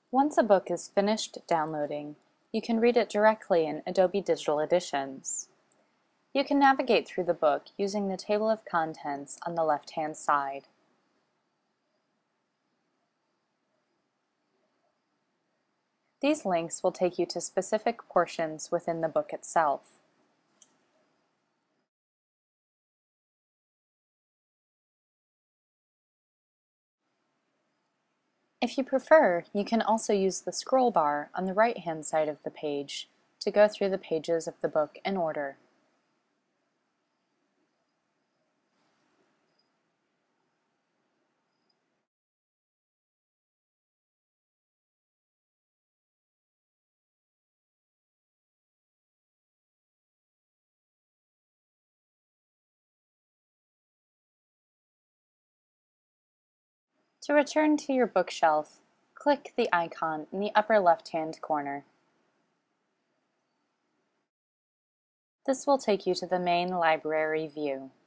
Once a book is finished downloading, you can read it directly in Adobe Digital Editions. You can navigate through the book using the table of contents on the left-hand side. These links will take you to specific portions within the book itself. If you prefer, you can also use the scroll bar on the right-hand side of the page to go through the pages of the book in order. To return to your bookshelf, click the icon in the upper left-hand corner. This will take you to the main library view.